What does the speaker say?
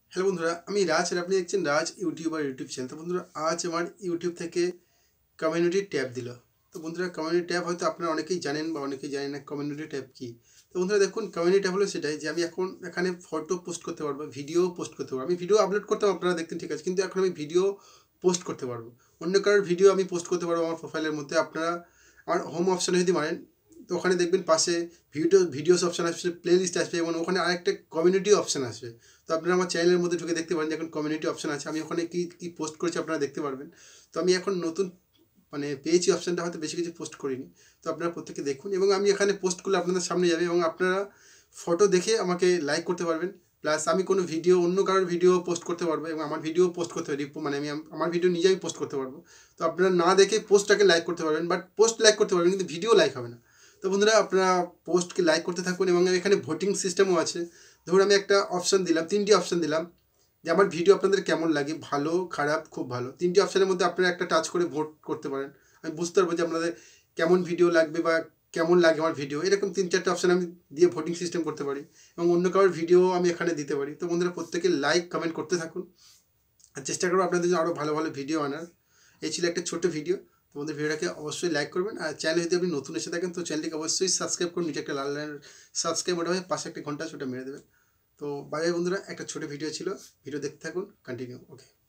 Hello বন্ধুরা, আমি রাজ আর আপনি দেখছেন রাজ ইউটিউবার ইউটিউব চ্যানেল। তো বন্ধুরা, আজ আমার ইউটিউব থেকে কমিউনিটি ট্যাব দিল। তো বন্ধুরা, কমিউনিটি ট্যাব হয়তো আপনারা অনেকেই জানেন বা অনেকেই জানেন না কমিউনিটি ট্যাব কী। তো বন্ধুরা দেখুন, কমিউনিটি ট্যাব হলো সেটাই যে আমি এখন এখানে ফটো পোস্ট করতে পারবো, ভিডিও পোস্ট করতে পারবো। আমি ভিডিও আপলোড করতাম, আপনারা দেখতেন, ঠিক আছে, কিন্তু এখন আমি ভিডিও পোস্ট করতে পারবো। অন্য কারোর ভিডিও আমি পোস্ট করতে পারবো আমার প্রোফাইলের মধ্যে। আপনারা আমার হোম অপশানে যদি মারেন, তো ওখানে দেখবেন পাশে ভিডিওস অপশান আসবে, প্লে লিস্ট আসবে এবং ওখানে আরেকটা কমিউনিটি অপশান আসবে। তো আপনারা আমার চ্যানেলের মধ্যে ঢুকে দেখতে পারেন যে এখন কমিউনিটি অপশান আছে। আমি ওখানে কী কী পোস্ট করেছি আপনারা দেখতে পারবেন। তো আমি এখন নতুন পেয়েছি অপশানটা, হয়তো বেশি কিছু পোস্ট করিনি। তো আপনারা প্রত্যেকে দেখুন এবং আমি এখানে পোস্ট করলে আপনাদের সামনে যাবে এবং আপনারা ফটো দেখে আমাকে লাইক করতে পারবেন। প্লাস আমি কোনো ভিডিও, অন্য কারোর ভিডিও পোস্ট করতে পারবো এবং আমার ভিডিও পোস্ট করতে পারি, আমি আমার ভিডিও নিজে আমি পোস্ট করতে পারবো। তো আপনারা না দেখে পোস্টটাকে লাইক করতে পারবেন, বাট পোস্ট লাইক করতে পারবেন কিন্তু ভিডিও লাইক হবে না। তো বন্ধুরা, আপনারা পোস্টকে লাইক করতে থাকুন এবং এখানে ভোটিং সিস্টেমও আছে। ধরুন আমি একটা অপশান দিলাম, 3টি অপশান দিলাম যে আমার ভিডিও আপনাদের কেমন লাগে, ভালো, খারাপ, খুব ভালো। 3টি অপশানের মধ্যে আপনারা একটা টাচ করে ভোট করতে পারেন। আমি বুঝতে পারবো যে আপনাদের কেমন ভিডিও লাগবে বা কেমন লাগে আমার ভিডিও। এরকম 3-4টে অপশান আমি দিয়ে ভোটিং সিস্টেম করতে পারি এবং অন্য কারোর ভিডিও আমি এখানে দিতে পারি। তো বন্ধুরা, প্রত্যেকে লাইক কমেন্ট করতে থাকুন আর চেষ্টা করবো আপনাদের জন্য আরও ভালো ভালো ভিডিও আনার। এই ছিল একটা ছোটো ভিডিও। তো বন্ধুদের ভিডিওটাকে অবশ্যই লাইক করবেন আর চ্যানেলে যদি আপনি নতুন এসে থাকেন তো চ্যানেলটিকে অবশ্যই সাবস্ক্রাইব করুন। নিচে একটা লাল লাইনের সাবস্ক্রাইব বাটন হবে, পাশে একটা ঘন্টা আছে, ওটা মেরে দেবেন। তো বাই বাই বন্ধুরা, একটা ছোটো ভিডিও ছিল, ভিডিও দেখতে থাকুন, কন্টিনিউ। ওকে।